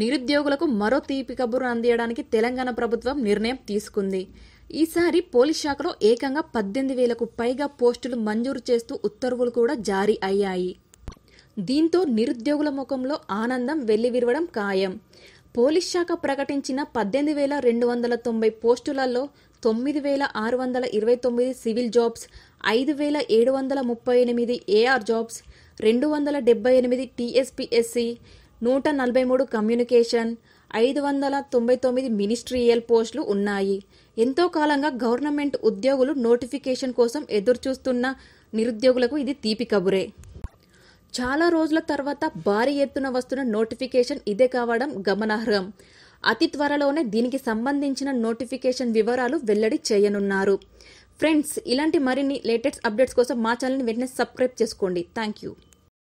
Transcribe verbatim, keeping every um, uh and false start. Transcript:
నిరుద్యోగులకు మరో తీపి కబురు అందించడానికి తెలంగాణ ప్రభుత్వం నిర్ణయం తీసుకుంది. ఈసారి పోలీస్ శాఖలో ఏకంగా పద్దెనిమిది వేలకు పైగా పోస్టులు మంజూరు చేస్తూ ఉత్తర్వులు కూడా జారీ అయ్యాయి. దీంతో నిరుద్యోగుల ముఖంలో ఆనందం వెల్లివిరవడం ఖాయం. పోలీస్ శాఖ ప్రకటించిన పద్దెనిమిది వేల రెండు వందల తొంభై పోస్టులలో తొమ్మిది వేల ఆరు వందల ఇరవై తొమ్మిది సివిల్ జాబ్స్, ఐదు వేల ఏడు వందల ముప్పై ఎనిమిది ఏఆర్ జాబ్స్, రెండు వందల డెబ్బై ఎనిమిది టీఎస్పీఎస్సీ, నూట నలభై మూడు కమ్యూనికేషన్, ఐదు వందల తొంభై తొమ్మిది మినిస్ట్రియల్ పోస్టులు ఉన్నాయి. ఎంతో కాలంగా గవర్నమెంట్ ఉద్యోగులు నోటిఫికేషన్ కోసం ఎదురుచూస్తున్న నిరుద్యోగులకు ఇది తీపి కబురే. చాలా రోజుల తర్వాత భారీ ఎత్తున వస్తున్న నోటిఫికేషన్ ఇదే కావడం గమనార్హం. అతి త్వరలోనే దీనికి సంబంధించిన నోటిఫికేషన్ వివరాలు వెల్లడి చేయనున్నారు. ఫ్రెండ్స్, ఇలాంటి మరిన్ని లేటెస్ట్ అప్డేట్స్ కోసం మా ఛానల్ని వెంటనే సబ్స్క్రైబ్ చేసుకోండి. Thank you.